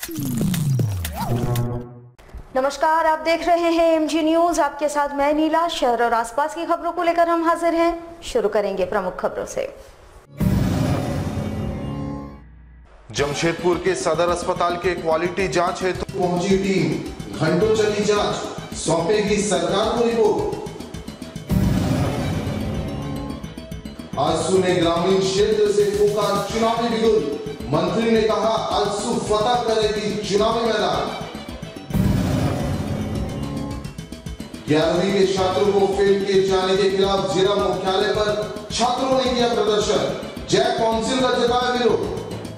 नमस्कार, आप देख रहे हैं AMG न्यूज। आपके साथ मैं नीला। शहर और आसपास की खबरों को लेकर हम हाजिर हैं। शुरू करेंगे प्रमुख खबरों से। जमशेदपुर के सदर अस्पताल के क्वालिटी जांच हेतु पहुंची टीम, घंटों चली जांच, सौंपेगी सरकार को रिपोर्ट। आजसू ने ग्रामीण क्षेत्र से फूका चुनावी बिगुल, मंत्री ने कहा आजसू फतह करेगी चुनावी मैदान। 11वीं के छात्रों को फेल किए जाने के खिलाफ जिला मुख्यालय पर छात्रों ने किया प्रदर्शन, जय काउंसिल का जताया विरोध।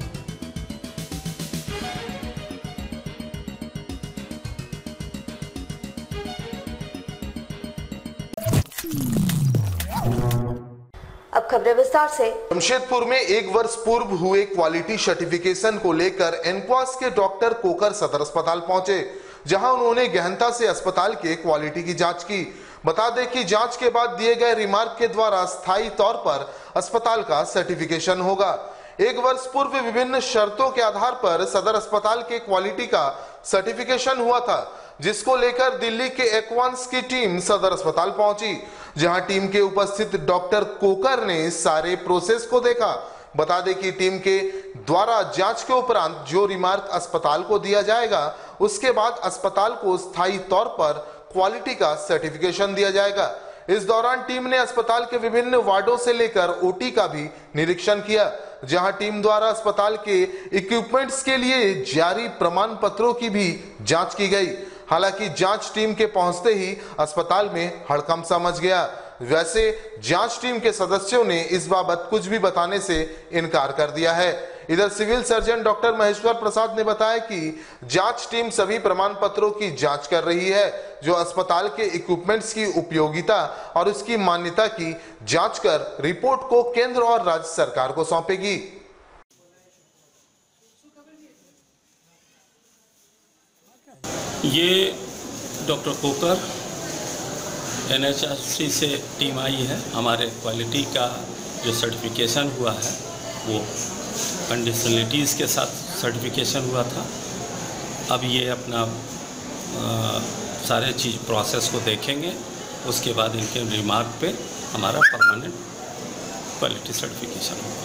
अब खबरें विस्तार से। जमशेदपुर में 1 वर्ष पूर्व हुए क्वालिटी सर्टिफिकेशन को लेकर एनक्वास के डॉक्टर कोकर सदर अस्पताल पहुंचे, जहां उन्होंने गहनता से अस्पताल के क्वालिटी की जांच की। बता दें कि जांच के बाद दिए गए रिमार्क के द्वारा स्थायी तौर पर अस्पताल का सर्टिफिकेशन होगा। 1 वर्ष पूर्व विभिन्न शर्तों के आधार पर सदर अस्पताल के क्वालिटी का सर्टिफिकेशन हुआ था, जिसको लेकर दिल्ली के एक्वांस की टीम सदर अस्पताल पहुंची, जहां टीम के उपस्थित डॉक्टर कोकर ने सारे प्रोसेस को देखा। बता दें कि टीम के द्वारा जांच के उपरांत जो रिमार्क अस्पताल को दिया जाएगा, उसके बाद अस्पताल को स्थायी तौर पर क्वालिटी का सर्टिफिकेशन दिया जाएगा। इस दौरान टीम ने अस्पताल के विभिन्न वार्डों से लेकर ओटी का भी निरीक्षण किया, जहां टीम द्वारा अस्पताल के इक्विपमेंट्स के लिए जारी प्रमाण पत्रों की भी जांच की गई। हालांकि जांच टीम के पहुंचते ही अस्पताल में हड़कंप सा मच गया। वैसे जांच टीम के सदस्यों ने इस बाबत कुछ भी बताने से इनकार कर दिया है। इधर civil surgeon doctor Maheshwar Prasad ने बताया कि जांच टीम सभी प्रमाण पत्रों की जांच कर रही है, जो अस्पताल के इक्विपमेंट्स की उपयोगिता और उसकी मान्यता की जांच कर रिपोर्ट को केंद्र और राज्य सरकार को सौंपेगी। ये डॉक्टर कोकर NHRC से टीम आई है। हमारे क्वालिटी का जो सर्टिफिकेशन हुआ है वो कंडीशनलिटीज़ के साथ सर्टिफिकेशन हुआ था। अब ये अपना सारे चीज़ प्रोसेस को देखेंगे, उसके बाद इनके रिमार्क पे हमारा परमानेंट क्वालिटी सर्टिफिकेशन होगा।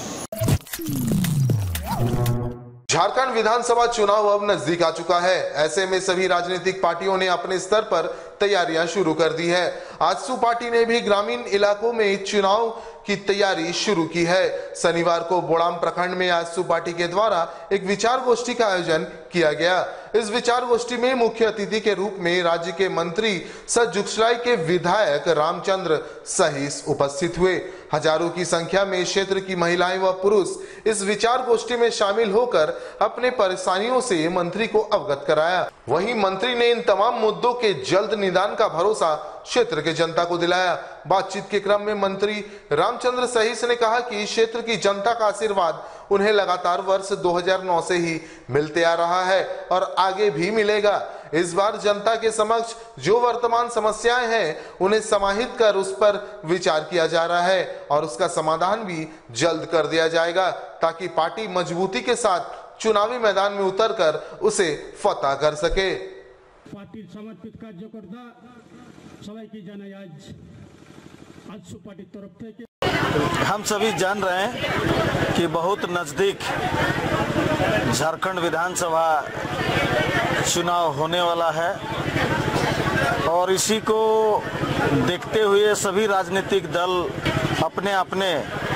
झारखंड विधानसभा चुनाव अब नजदीक आ चुका है। ऐसे में सभी राजनीतिक पार्टियों ने अपने स्तर पर तैयारियां शुरू कर दी है। आजसू पार्टी ने भी ग्रामीण इलाकों में चुनाव की तैयारी शुरू की है। शनिवार को बोड़ाम प्रखंड में आजसू पार्टी के द्वारा एक विचार गोष्ठी का आयोजन किया गया। इस विचार गोष्ठी में मुख्य अतिथि के रूप में राज्य के मंत्री सह जुगसलाई के विधायक रामचंद्र सहीस उपस्थित हुए। हजारों की संख्या में क्षेत्र की महिलाएं व पुरुष इस विचार गोष्ठी में शामिल होकर अपने परेशानियों से मंत्री को अवगत कराया। वहीं मंत्री ने इन तमाम मुद्दों के जल्द निदान का भरोसा क्षेत्र के जनता को दिलाया। बातचीत के क्रम में मंत्री रामचंद्र सहीस ने कहा कि क्षेत्र की जनता का आशीर्वाद उन्हें लगातार वर्ष 2009 से ही मिलते आ रहा है और आगे भी मिलेगा। इस बार जनता के समक्ष जो वर्तमान समस्याएं हैं, उन्हें समाहित कर उस पर विचार किया जा रहा है और उसका समाधान भी जल्द कर दिया जाएगा, ताकि पार्टी मजबूती के साथ चुनावी मैदान में उतरकर उसे फतह कर सके। पार्टी समर्पित कार्यकर्ता सबाई की जाना आजसू पार्टी तरफ थे। हम सभी जान रहे हैं कि बहुत नज़दीक झारखंड विधानसभा चुनाव होने वाला है और इसी को देखते हुए सभी राजनीतिक दल अपने अपने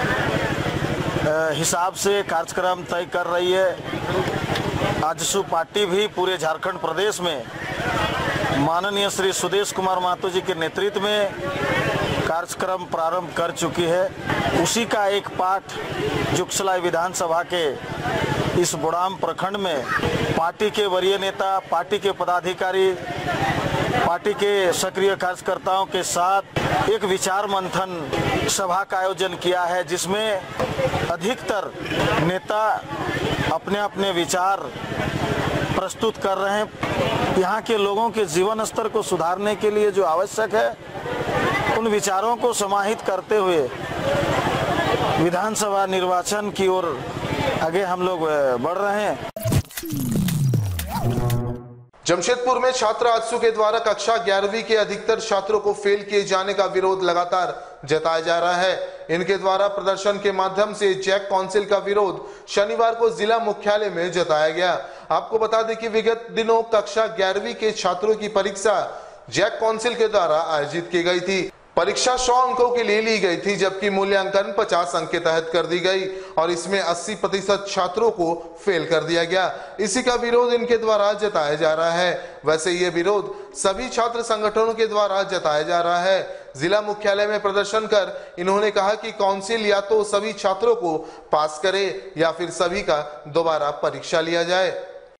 हिसाब से कार्यक्रम तय कर रही है। आजसू पार्टी भी पूरे झारखंड प्रदेश में माननीय श्री सुदेश कुमार महतो जी के नेतृत्व में कार्यक्रम प्रारंभ कर चुकी है। उसी का एक पाठ जुगसलाई विधानसभा के इस बोड़ाम प्रखंड में पार्टी के वरीय नेता, पार्टी के पदाधिकारी, पार्टी के सक्रिय कार्यकर्ताओं के साथ एक विचार मंथन सभा का आयोजन किया है, जिसमें अधिकतर नेता अपने अपने विचार प्रस्तुत कर रहे हैं। यहाँ के लोगों के जीवन स्तर को सुधारने के लिए जो आवश्यक है, उन विचारों को समाहित करते हुए विधानसभा निर्वाचन की ओर आगे हम लोग बढ़ रहे हैं। जमशेदपुर में छात्र आजसू के द्वारा कक्षा 11वीं के अधिकतर छात्रों को फेल किए जाने का विरोध लगातार जताया जा रहा है। इनके द्वारा प्रदर्शन के माध्यम से जैक काउंसिल का विरोध शनिवार को जिला मुख्यालय में जताया गया। आपको बता दें कि विगत दिनों कक्षा 11वीं के छात्रों की परीक्षा जैक काउंसिल के द्वारा आयोजित की गई थी। परीक्षा 100 अंकों के लिए ली गई थी, जबकि मूल्यांकन 50 अंक के तहत कर दी गई और इसमें 80% छात्रों को फेल कर दिया गया। इसी का विरोध इनके द्वारा जताया जा रहा है। वैसे ये विरोध सभी छात्र संगठनों के द्वारा जताया जा रहा है। जिला मुख्यालय में प्रदर्शन कर इन्होंने कहा कि काउंसिल या तो सभी छात्रों को पास करे या फिर सभी का दोबारा परीक्षा लिया जाए।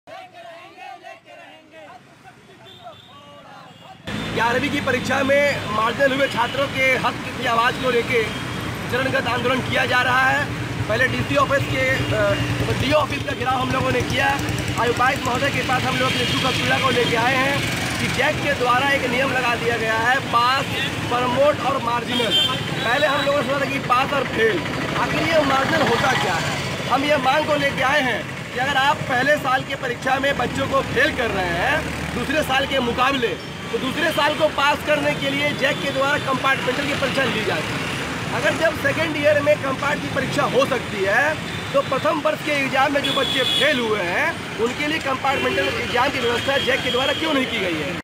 11वीं की परीक्षा में मार्जिनल हुए छात्रों के हक की आवाज़ को लेके चरणगत आंदोलन किया जा रहा है। पहले डीसी ऑफिस के डीओ ऑफिस का घेराव हम लोगों ने किया। उपायुक्त महोदय के पास हम लोग अपने इशू का पीड़ा को लेके आए हैं कि जैक के द्वारा एक नियम लगा दिया गया है, पास, प्रमोट और मार्जिनल। पहले हम लोगों ने सोचा था कि पास और फेल, आखिर ये मार्जिनल होता क्या है। हम ये मांग को लेके आए हैं कि अगर आप पहले साल की परीक्षा में बच्चों को फेल कर रहे हैं दूसरे साल के मुकाबले, तो दूसरे साल को पास करने के लिए जैक के द्वारा कंपार्टमेंटल की परीक्षा ली जाती है। अगर जब सेकेंड ईयर में कंपार्ट की परीक्षा हो सकती है तो प्रथम वर्ष के एग्जाम में जो बच्चे फेल हुए हैं उनके लिए कंपार्टमेंटल एग्जाम की व्यवस्था जैक के द्वारा क्यों नहीं की गई है।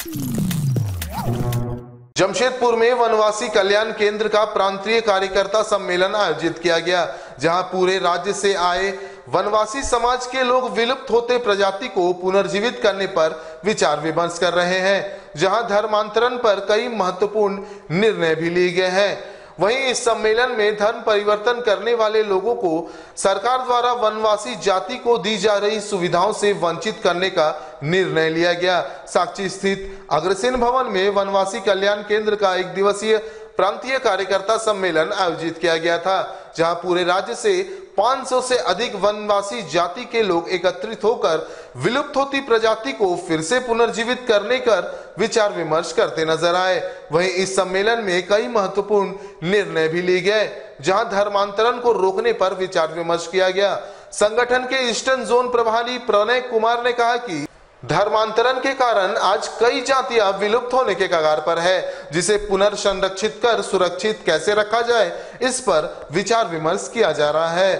जमशेदपुर में वनवासी कल्याण केंद्र का प्रांतीय कार्यकर्ता सम्मेलन आयोजित किया गया, जहां पूरे राज्य से आए वनवासी समाज के लोग विलुप्त होते प्रजाति को पुनर्जीवित करने पर विचार विमर्श कर रहे हैं, जहां धर्मांतरण पर कई महत्वपूर्ण निर्णय भी लिए गए हैं। वहीं इस सम्मेलन में धर्म परिवर्तन करने वाले लोगों को सरकार द्वारा वनवासी जाति को दी जा रही सुविधाओं से वंचित करने का निर्णय लिया गया। साक्षी स्थित अग्रसेन भवन में वनवासी कल्याण केंद्र का 1 दिवसीय प्रांतीय कार्यकर्ता सम्मेलन आयोजित किया गया था, जहां पूरे राज्य से 500 से अधिक वनवासी जाति के लोग एकत्रित होकर विलुप्त होती प्रजाति को फिर से पुनर्जीवित करने कर विचार विमर्श करते नजर आए। वहीं इस सम्मेलन में कई महत्वपूर्ण निर्णय भी लिए गए, जहां धर्मांतरण को रोकने पर विचार विमर्श किया गया। संगठन के ईस्टर्न जोन प्रभारी प्रणय कुमार ने कहा कि धर्मांतरण के कारण आज कई जातियां विलुप्त होने के कगार पर है, जिसे पुनर्संरक्षित कर सुरक्षित कैसे रखा जाए, इस पर विचार विमर्श किया जा रहा है।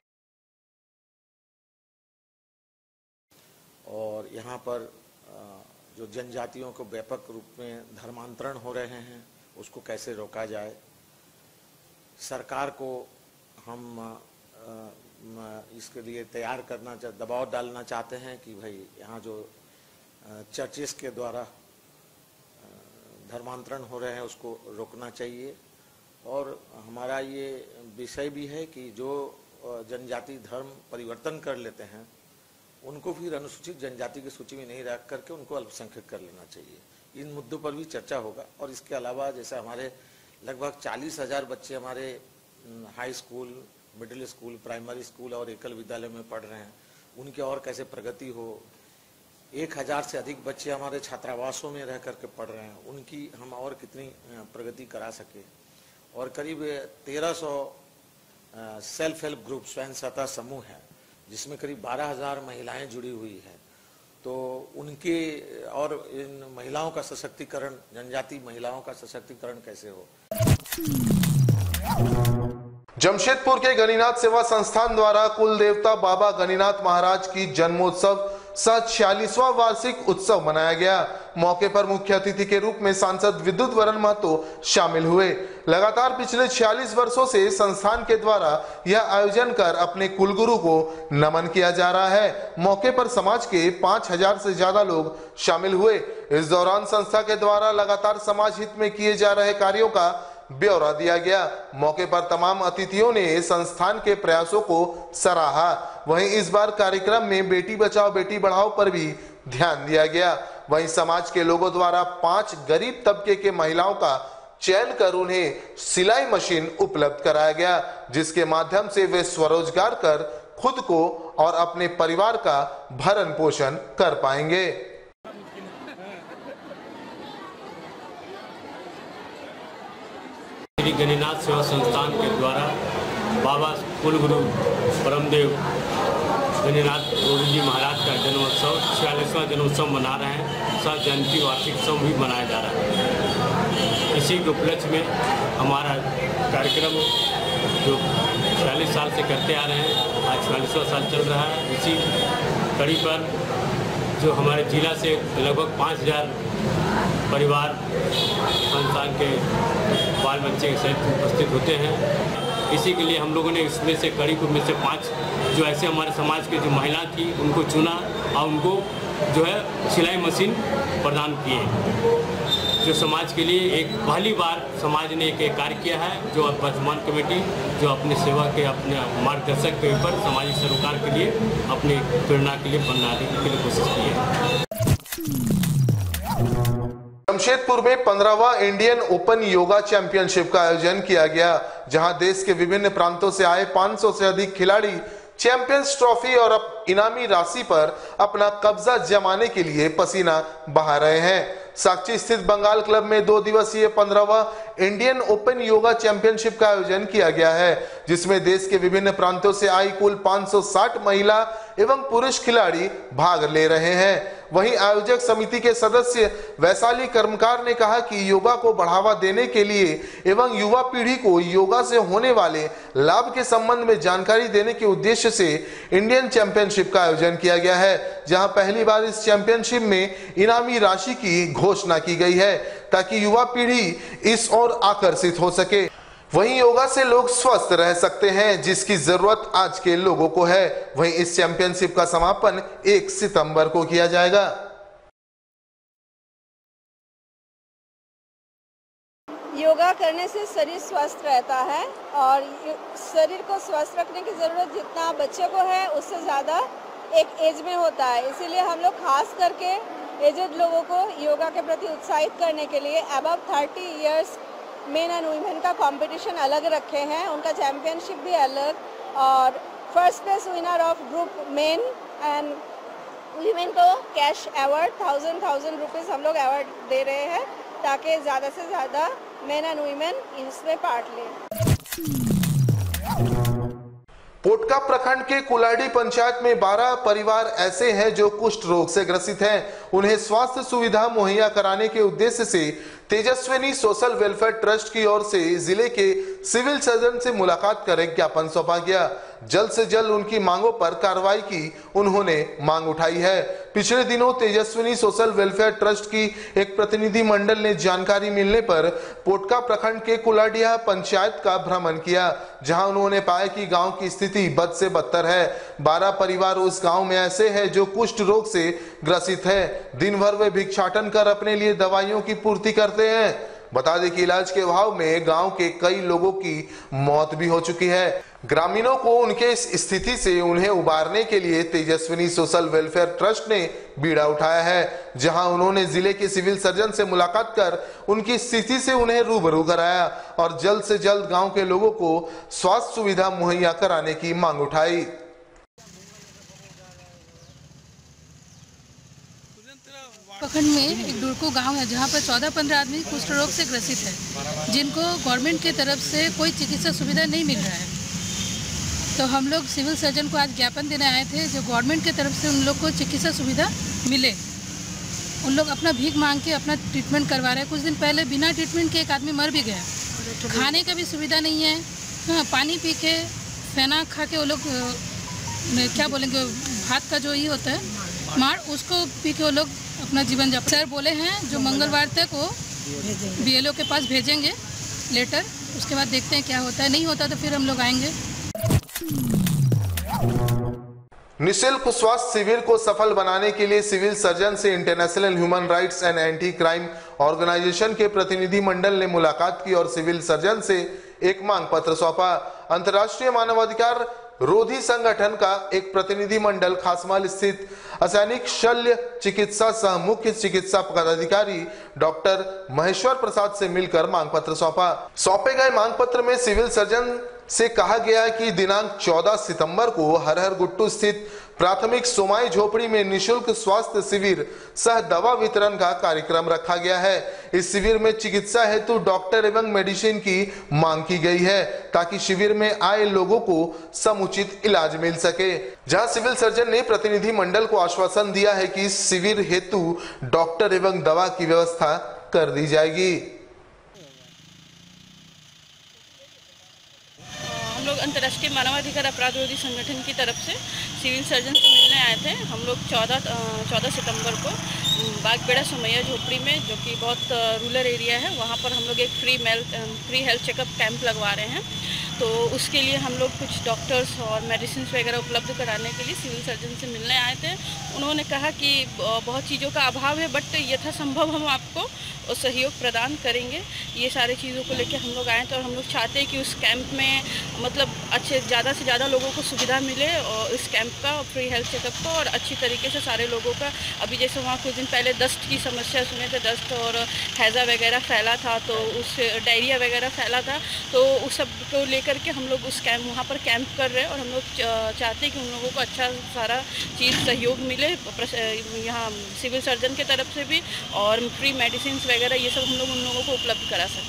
और यहाँ पर जो जनजातियों को व्यापक रूप में धर्मांतरण हो रहे हैं उसको कैसे रोका जाए। सरकार को हम इसके लिए तैयार करना दबाव डालना चाहते हैं कि भाई यहाँ जो चर्चेस के द्वारा धर्मांतरण हो रहे हैं उसको रोकना चाहिए। और हमारा ये विषय भी है कि जो जनजाति धर्म परिवर्तन कर लेते हैं उनको फिर अनुसूचित जनजाति की सूची में नहीं रख करके उनको अल्पसंख्यक कर लेना चाहिए। इन मुद्दों पर भी चर्चा होगा। और इसके अलावा जैसे हमारे लगभग 40,000 बच्चे हमारे high school, middle school, primary school और एकल विद्यालय में पढ़ रहे हैं, उनकी और कैसे प्रगति हो। 1000 से अधिक बच्चे हमारे छात्रावासों में रह करके पढ़ रहे हैं, उनकी हम और कितनी प्रगति करा सके। और करीब 1300 सेल्फ हेल्प ग्रुप स्वयं सहायता समूह है, जिसमें करीब 12,000 महिलाएं जुड़ी हुई हैं। तो उनके और इन महिलाओं का सशक्तिकरण, जनजाति महिलाओं का सशक्तिकरण कैसे हो। जमशेदपुर के गणिनाथ सेवा संस्थान द्वारा कुल देवता बाबा गणिनाथ महाराज की जन्मोत्सव सह 46वां वार्षिक उत्सव मनाया गया। मौके पर मुख्य अतिथि के रूप में सांसद विद्युत वरण महतो शामिल हुए। लगातार पिछले 46 वर्षों से संस्थान के द्वारा यह आयोजन कर अपने कुलगुरु को नमन किया जा रहा है। मौके पर समाज के 5000 से ज्यादा लोग शामिल हुए। इस दौरान संस्था के द्वारा लगातार समाज हित में किए जा रहे कार्यों का ब्यौरा दिया गया। मौके पर तमाम अतिथियों ने संस्थान के प्रयासों को सराहा। वहीं इस बार कार्यक्रम में बेटी बचाओ बेटी बढ़ाओ पर भी ध्यान दिया गया। वहीं समाज के लोगों द्वारा 5 गरीब तबके के महिलाओं का चयन कर उन्हें सिलाई मशीन उपलब्ध कराया गया, जिसके माध्यम से वे स्वरोजगार कर खुद को और अपने परिवार का भरण पोषण कर पाएंगे। श्री गणिनाथ सेवा संस्थान के द्वारा बाबा कुलगुरु परमदेव गणिनाथ गोविंद जी महाराज का जन्मोत्सव 46वां जन्मोत्सव मना रहे हैं। 100 जयंती वार्षिक उत्सव भी मनाया जा रहा है। इसी के उपलक्ष्य में हमारा कार्यक्रम जो 46 साल से करते आ रहे हैं, आज 46वां साल चल रहा है। इसी कड़ी पर जो हमारे जिला से लगभग 5000 परिवार संस्थान के बाल बच्चे के सहित उपस्थित होते हैं। इसी के लिए हम लोगों ने इसमें से कड़ी को में से 5 जो ऐसे हमारे समाज के जो महिला थी उनको चुना और उनको जो है सिलाई मशीन प्रदान किए। जो समाज के लिए एक पहली बार समाज ने एक कार्य किया है, जो वर्तमान कमेटी जो अपने सेवा के अपने मार्गदर्शक के ऊपर सामाजिक सरोकार के लिए अपनी प्रेरणा के लिए बनाने के लिए कोशिश की है। जमशेदपुर में 15वां इंडियन ओपन योगा चैंपियनशिप का आयोजन किया गया, जहां देश के विभिन्न प्रांतों से आए 500 से अधिक खिलाड़ी चैंपियंस ट्रॉफी और इनामी राशि पर अपना कब्जा जमाने के लिए पसीना बहा रहे हैं। साक्षी स्थित बंगाल क्लब में 2 दिवसीय 15वां इंडियन ओपन योगा चैंपियनशिप का आयोजन किया गया है, जिसमें देश के विभिन्न प्रांतों से आई कुल 560 महिला एवं पुरुष खिलाड़ी भाग ले रहे हैं। वहीं आयोजक समिति के सदस्य वैशाली कर्मकार ने कहा कि योगा को बढ़ावा देने के लिए एवं युवा पीढ़ी को योगा से होने वाले लाभ के संबंध में जानकारी देने के उद्देश्य से इंडियन चैंपियनशिप का आयोजन किया गया है, जहां पहली बार इस चैंपियनशिप में इनामी राशि की घोषणा की गई है ताकि युवा पीढ़ी इस ओर आकर्षित हो सके। वहीं योगा से लोग स्वस्थ रह सकते हैं, जिसकी जरूरत आज के लोगों को है। वहीं इस चैंपियनशिप का समापन 1 सितंबर को किया जाएगा। योगा करने से शरीर स्वस्थ रहता है और शरीर को स्वस्थ रखने की ज़रूरत जितना बच्चे को है उससे ज़्यादा एक एज में होता है। इसीलिए हम लोग खास करके एजेड लोगों को योगा के प्रति उत्साहित करने के लिए above 30 years men and women का कंपटीशन अलग रखे हैं, उनका चैंपियनशिप भी अलग। और first place winner of group men and women को कैश अवार्ड 1000 रुपीज़ हम लोग अवार्ड दे रहे हैं ताकि ज़्यादा से ज़्यादा मेन एंड वुमेन इसमें पार्ट लें। पोटका प्रखंड के कुलाडी पंचायत में 12 परिवार ऐसे हैं जो कुष्ठ रोग से ग्रसित हैं। उन्हें स्वास्थ्य सुविधा मुहैया कराने के उद्देश्य से तेजस्विनी सोशल वेलफेयर ट्रस्ट की ओर से जिले के सिविल सर्जन से मुलाकात कर एक ज्ञापन सौंपा गया। जल्द से जल्द उनकी मांगों पर कार्रवाई की उन्होंने मांग उठाई है। पिछले दिनों तेजस्विनी सोशल वेलफेयर ट्रस्ट की एक प्रतिनिधि मंडल ने जानकारी मिलने पर पोटका प्रखंड के कुलाडिया पंचायत का भ्रमण किया, जहां उन्होंने पाया कि गांव की स्थिति बद से बदतर है। 12 परिवार उस गांव में ऐसे हैं जो कुष्ठ रोग से ग्रसित है। दिन भर वे भिक्षाटन कर अपने लिए दवाइयों की पूर्ति करते हैं। बता दें कि इलाज के अभाव में गांव के कई लोगों की मौत भी हो चुकी है। ग्रामीणों को उनके इस स्थिति से उन्हें उबारने के लिए तेजस्विनी सोशल वेलफेयर ट्रस्ट ने बीड़ा उठाया है, जहां उन्होंने जिले के सिविल सर्जन से मुलाकात कर उनकी स्थिति से उन्हें रूबरू कराया और जल्द से जल्द गांव के लोगों को स्वास्थ्य सुविधा मुहैया कराने की मांग उठाई। प्रखंड में एक डुरको गांव है जहां पर 14-15 आदमी कुष्ठ रोग से ग्रसित है, जिनको गवर्नमेंट के तरफ से कोई चिकित्सा सुविधा नहीं मिल रहा है। तो हम लोग सिविल सर्जन को आज ज्ञापन देने आए थे जो गवर्नमेंट की तरफ से उन लोग को चिकित्सा सुविधा मिले। उन लोग अपना भीख मांग के अपना ट्रीटमेंट करवा रहे हैं। कुछ दिन पहले बिना ट्रीटमेंट के एक आदमी मर भी गया। खाने का भी सुविधा नहीं है। हाँ, पानी पी के फेना खा के वो लोग क्या बोलेंगे, भात का जो ये होता है मार, उसको पी के वो लोग अपना जीवन यापन। सर बोले हैं जो मंगलवार तक वो BLO के पास भेजेंगे लेटर, उसके बाद देखते हैं क्या होता है। नहीं होता तो फिर हम लोग आएंगे। निःशुल्क स्वास्थ्य शिविर को सफल बनाने के लिए सिविल सर्जन से international human rights and anti crime organisation के प्रतिनिधि मंडल ने मुलाकात की और सिविल सर्जन से एक मांग पत्र सौंपा। अंतर्राष्ट्रीय मानवाधिकार रोधी संगठन का एक प्रतिनिधि मंडल खासमाल स्थित असैनिक शल्य चिकित्सा सह मुख्य चिकित्सा पदाधिकारी डॉक्टर महेश्वर प्रसाद से मिलकर मांग पत्र सौंपा। सौंपे गए मांग पत्र में सिविल सर्जन से कहा गया कि दिनांक 14 सितंबर को हरहर गुट्टू स्थित प्राथमिक सोमाई झोपड़ी में निःशुल्क स्वास्थ्य शिविर सह दवा वितरण का कार्यक्रम रखा गया है। इस शिविर में चिकित्सा हेतु डॉक्टर एवं मेडिसिन की मांग की गई है ताकि शिविर में आए लोगों को समुचित इलाज मिल सके। जहां सिविल सर्जन ने प्रतिनिधि मंडल को आश्वासन दिया है कि शिविर हेतु डॉक्टर एवं दवा की व्यवस्था कर दी जाएगी। हम लोग अंतर्राष्ट्रीय मानवाधिकार अपराध विरोधी संगठन की तरफ से सिविल सर्जन से मिलने आए थे। हम लोग 14 सितंबर को बागबेड़ा सोमैया झोपड़ी में, जो कि बहुत रूरल एरिया है, वहाँ पर हम लोग एक फ्री हेल्थ चेकअप कैंप लगवा रहे हैं। तो उसके लिए हम लोग कुछ डॉक्टर्स और मेडिसिन वगैरह उपलब्ध कराने के लिए सिविल सर्जन से मिलने आए थे। उन्होंने कहा कि बहुत चीज़ों का अभाव है, बट यथासंभव हम आपको सहयोग प्रदान करेंगे। ये सारी चीज़ों को लेकर हम लोग आए थे और हम लोग चाहते हैं कि उस कैंप में मतलब ज़्यादा से ज़्यादा लोगों को सुविधा मिले और इस कैंप का, फ्री हेल्थ चेकअप का, और अच्छी तरीके से सारे लोगों का। अभी जैसे वहाँ कुछ दिन पहले दस्त की समस्या सुने थे, दस्त और हैज़ा वगैरह फैला था, तो उस डायरिया वगैरह फैला था, तो उस सब को लेकर के हम लोग उस कैंप वहाँ पर कैंप कर रहे हैं और हम लोग चाहते हैं कि उन लोगों को अच्छा सारा चीज़ सहयोग मिले यहाँ सिविल सर्जन की तरफ से भी, और फ्री मेडिसिन वगैरह ये सब हम लोग उन लोगों को उपलब्ध करा सकें।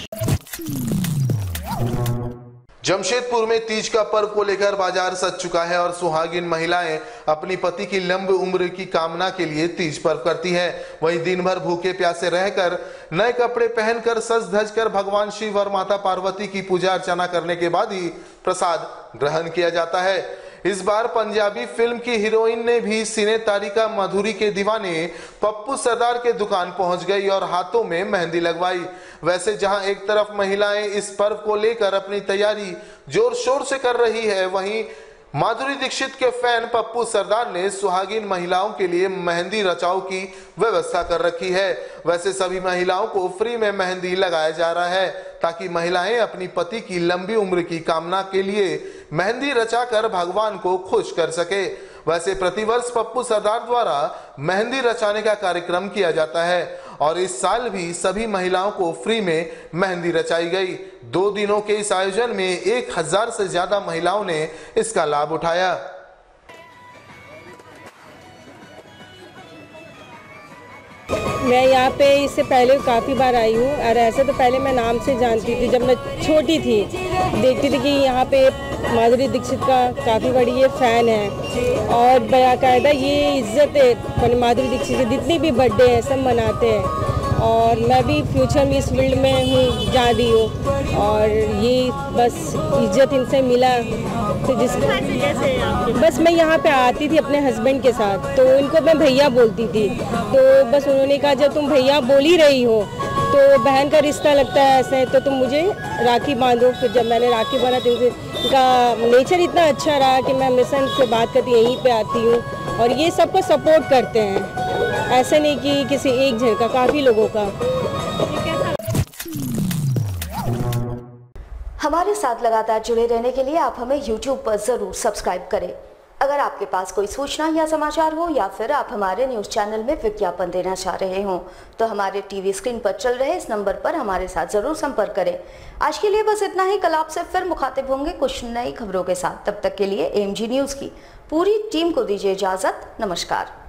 जमशेदपुर में तीज का पर्व को लेकर बाजार सज चुका है और सुहागिन महिलाएं अपनी पति की लंबी उम्र की कामना के लिए तीज पर्व करती हैं। वहीं दिन भर भूखे प्यासे रहकर नए कपड़े पहनकर सज धज कर भगवान शिव और माता पार्वती की पूजा अर्चना करने के बाद ही प्रसाद ग्रहण किया जाता है। इस बार पंजाबी फिल्म की हीरोइन ने भी सिने तारिका माधुरी के दीवाने पप्पू सरदार के दुकान पहुंच गई और हाथों में मेहंदी लगवाई। वैसे जहां एक तरफ महिलाएं इस पर्व को लेकर अपनी तैयारी जोर शोर से कर रही है, वहीं माधुरी दीक्षित के फैन पप्पू सरदार ने सुहागिन महिलाओं के लिए मेहंदी रचाओ की व्यवस्था कर रखी है। वैसे सभी महिलाओं को फ्री में मेहंदी लगाया जा रहा है ताकि महिलाएं अपनी पति की लंबी उम्र की कामना के लिए मेहंदी रचाकर भगवान को खुश कर सके। वैसे प्रतिवर्ष पप्पू सरदार द्वारा मेहंदी रचाने का कार्यक्रम किया जाता है और इस साल भी सभी महिलाओं को फ्री में मेहंदी रचाई गई। 2 दिनों के इस आयोजन में 1000 से ज्यादा महिलाओं ने इसका लाभ उठाया। मैं यहाँ पे इससे पहले काफ़ी बार आई हूँ और ऐसे तो पहले मैं नाम से जानती थी। जब मैं छोटी थी देखती थी कि यहाँ पे माधुरी दीक्षित का काफ़ी बड़ी ये फ़ैन है और बाकायदा ये इज्जत है माधुरी दीक्षित की। जितनी भी बर्थडे है सब मनाते हैं और मैं भी फ्यूचर में इस फील्ड में हूँ, जा रही हूँ और ये बस इज्जत इनसे मिला। तो बस मैं यहाँ पे आती थी अपने हस्बैंड के साथ, तो इनको मैं भैया बोलती थी, तो बस उन्होंने कहा जब तुम भैया बोल ही रही हो तो बहन का रिश्ता लगता है ऐसे, तो तुम मुझे राखी बांधो। फिर जब मैंने राखी बांधा तो इनका नेचर इतना अच्छा रहा कि मैं हमेशा इनसे बात करती यहीं पे आती हूँ और ये सबको सपोर्ट करते हैं, ऐसे नहीं कि किसी एक जन का, काफ़ी लोगों का। हमारे साथ लगातार जुड़े रहने के लिए आप हमें YouTube पर ज़रूर सब्सक्राइब करें। अगर आपके पास कोई सूचना या समाचार हो या फिर आप हमारे न्यूज़ चैनल में विज्ञापन देना चाह रहे हों तो हमारे टीवी स्क्रीन पर चल रहे इस नंबर पर हमारे साथ ज़रूर संपर्क करें। आज के लिए बस इतना ही। कल आपसे फिर मुखातिब होंगे कुछ नई खबरों के साथ। तब तक के लिए AMG न्यूज़ की पूरी टीम को दीजिए इजाज़त। नमस्कार।